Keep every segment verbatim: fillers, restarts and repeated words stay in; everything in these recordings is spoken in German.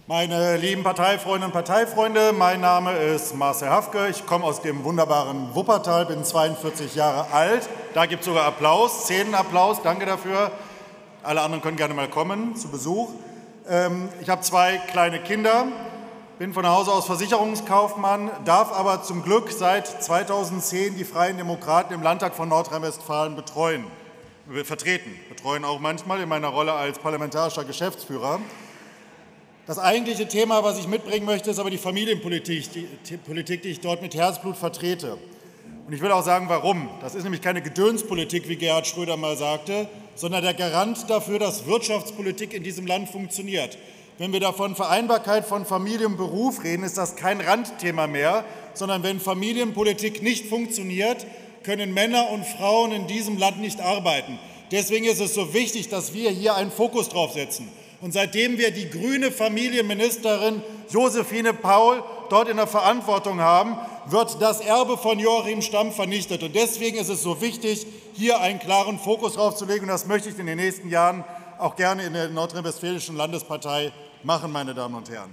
Meine lieben Parteifreundinnen und Parteifreunde, mein Name ist Marcel Hafke. Ich komme aus dem wunderbaren Wuppertal, bin zweiundvierzig Jahre alt. Da gibt es sogar Applaus, Szenenapplaus, danke dafür. Alle anderen können gerne mal kommen zu Besuch. Ich habe zwei kleine Kinder, bin von Hause aus Versicherungskaufmann, darf aber zum Glück seit zweitausendzehn die Freien Demokraten im Landtag von Nordrhein-Westfalen betreuen, vertreten, betreuen auch manchmal in meiner Rolle als parlamentarischer Geschäftsführer. Das eigentliche Thema, was ich mitbringen möchte, ist aber die Familienpolitik, die, die Politik, die ich dort mit Herzblut vertrete. Und ich will auch sagen, warum. Das ist nämlich keine Gedönspolitik, wie Gerhard Schröder mal sagte, sondern der Garant dafür, dass Wirtschaftspolitik in diesem Land funktioniert. Wenn wir davon Vereinbarkeit von Familie und Beruf reden, ist das kein Randthema mehr, sondern wenn Familienpolitik nicht funktioniert, können Männer und Frauen in diesem Land nicht arbeiten. Deswegen ist es so wichtig, dass wir hier einen Fokus drauf setzen. Und seitdem wir die grüne Familienministerin Josephine Paul dort in der Verantwortung haben, wird das Erbe von Joachim Stamm vernichtet. Und deswegen ist es so wichtig, hier einen klaren Fokus drauf zu legen. Und das möchte ich in den nächsten Jahren auch gerne in der Nordrhein-Westfälischen Landespartei machen, meine Damen und Herren.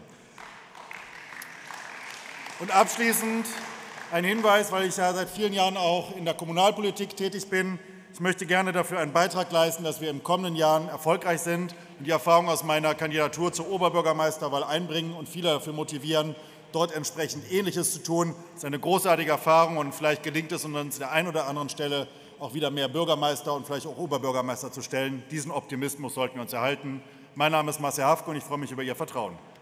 Und abschließend ein Hinweis, weil ich ja seit vielen Jahren auch in der Kommunalpolitik tätig bin. Ich möchte gerne dafür einen Beitrag leisten, dass wir in kommenden Jahren erfolgreich sind und die Erfahrung aus meiner Kandidatur zur Oberbürgermeisterwahl einbringen und viele dafür motivieren, dort entsprechend Ähnliches zu tun. Das ist eine großartige Erfahrung und vielleicht gelingt es uns an der einen oder anderen Stelle auch wieder mehr Bürgermeister und vielleicht auch Oberbürgermeister zu stellen. Diesen Optimismus sollten wir uns erhalten. Mein Name ist Marcel Hafke und ich freue mich über Ihr Vertrauen.